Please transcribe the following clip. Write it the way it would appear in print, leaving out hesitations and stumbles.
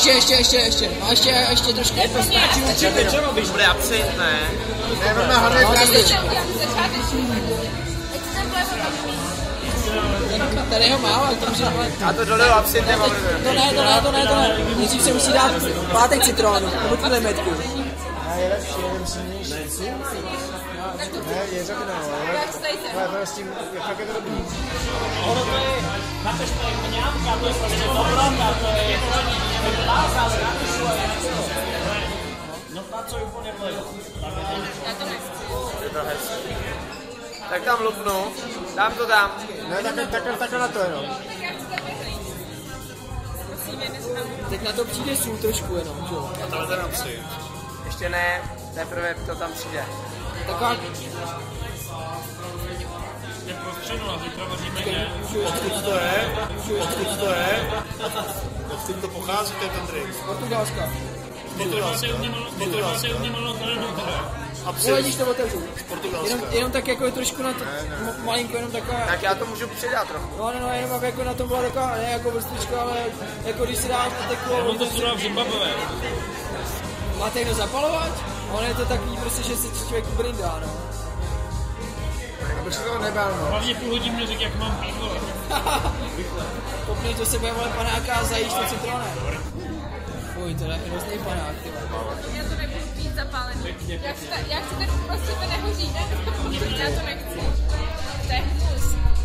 Ještě. No ještě trošku. Stačí určitě, co robíš? Bude absint, ne? Ne, na hodně začátečník. Tady ho má, ale to může... A to doleu absint nebo To ne. Nejdřív se musí dát pátek citronu, nebo tuhle metku. Ne, je lepší, je silnější. Ne, je řekne, ale to s tím, jak je to dobrý. Ono to je, máte špatně mňámka, to je prostě dobrota, to je láza, ale nápišu a já nechci. No pracuji úplně vlevo. Já to nechci. Tak tam lupnu, dám to tam. Ne, takhle na to jenom. Teď na to přijde sůl trošku jenom, že jo? A tohle ten absint. Ještě ne, teprve to tam přijde. Taková... Je prostředu a zítra vaříme ně. Odkud to je? Odkud to pochází, to je ten drink? Portugalska. Máte u mě malou trenu, No, když to otevřu. Portugalska. Jenom tak jako trošku na to, malinko, jenom taková... Tak já to můžu přidat trochu. No, jenom jako na tom byla taková, ne jako vrstvička, ale jako když si dáš na teklo... on to studoval v Zimbabwe. Máte někdo zapalovat? Ono je to takový prostě, že se člověk brindá, no. Abych se toho nebál, no. Hlavně půl hodin mi řekl, jak mám pít. Popnej to se bude vole panáka a zajíš to citronem. Fuj, to je hrozný panák, ty vole. Já to nebudu pít zapálený. Já chci ten prostě to nehoří, ne? Já to nechci. To je hnus.